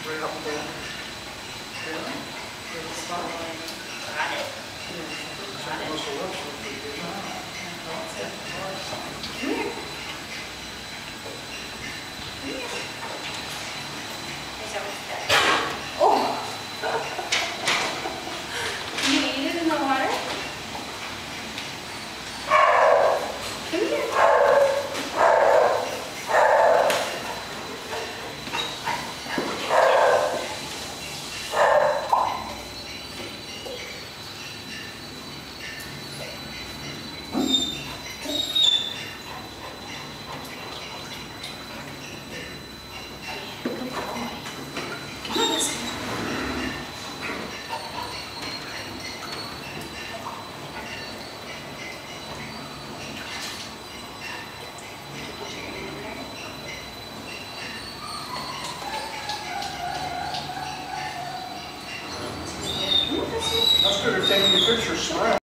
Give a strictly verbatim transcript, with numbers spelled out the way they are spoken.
Right up there. Really? Good spot. Got it. Got it. Muscle up so we can get on. That's good. Come here. Come here. There's always that. Oh! You eat it in the water? Come here. That's good at taking a picture, smile.